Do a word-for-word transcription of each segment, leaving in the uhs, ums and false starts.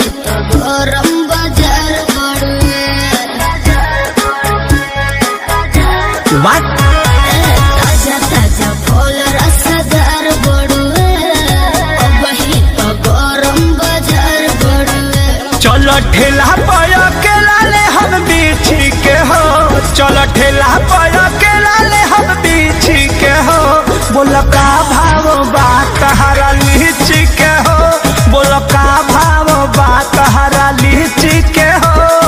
तो गरम बाजार बड़ुए। What? ताजा ताजा फल रसदार बड़ुए, वही तो गरम बाजार बड़ुए। चलो ठेला पर केला ले हम बीछी के हो, चलो ठेला पर केला ले हम बीछी के हो। बोल का भाव बा तहरा लीची के हो, बोल का भाव बा तहरा लीची के हो।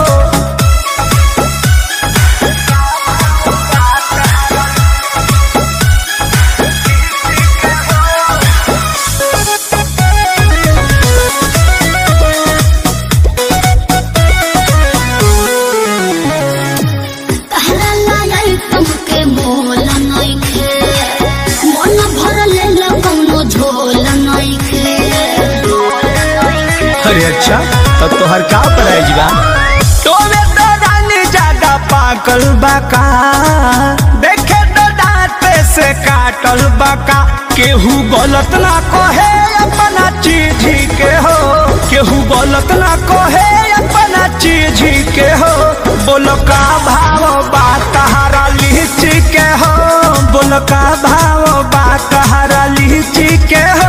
अरे अच्छा तो तोहर का प्राइज बा? तोवे तो रानी ज्यादा पागल बाका, देखे तो दांत से काटल बाका। केहू गलत ना कहे अपना चीज के हो, केहू गलत ना कहे अपना चीज के हो। बोलो का भाव बा तहरा लीची के हो, बोलो का भाव बा तहरा लीची के हो।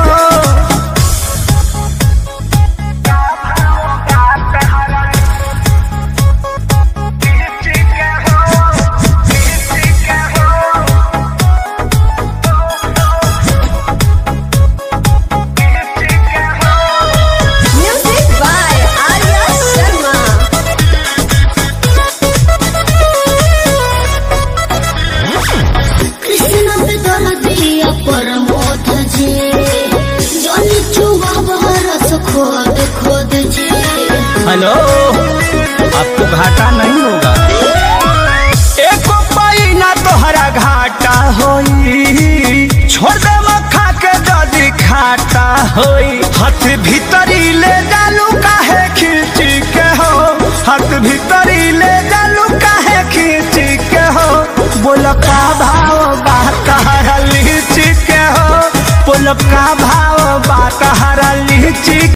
हेलो, आपको घाटा नहीं होगा, एको पाई ना तोहरा घाटा होई। छोड़ दे मखा के जदी खाटा होई। हाथ भीतरी ले जालू काहे खींची के हो, हाथ भीतरी ले जालू काहे खींची के हो। बोल का भाव बा तहरा लीची के हो, बोल का भाव बा तहरा लीची।